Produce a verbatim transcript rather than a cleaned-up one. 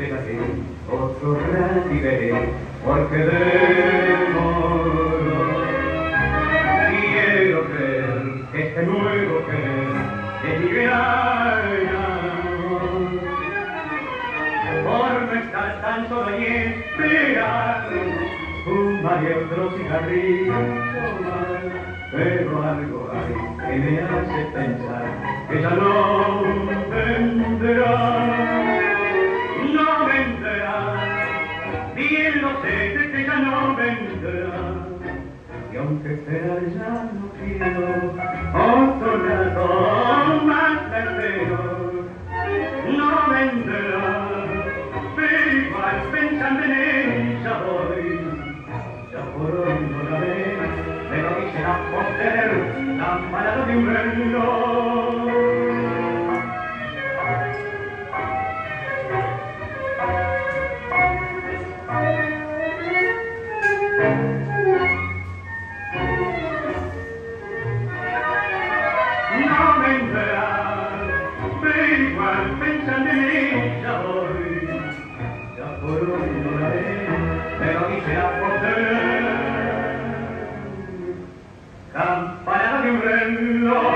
esperaré, otro rato y veré, porque demoro. Quiero creer que este nuevo querer es mi gran amor. Por no estar tan solo y esperar, fumaré otro cigarrillo más, pero algo hay que me hace pensar que ya no vendrá. No vendrá, bien lo sé de que ya no vendrá. Y aunque esperar ya no quiero, otro rato más te espero. No vendrá, pero igual pensando en ella voy. Ya por hoy no la ve, pero quisiera poseer la palabra de un reloj. No vendrá, pero igual pensando en ella voy. Ya por hoy no la ve, pero quisiera poseer campana de un reloj.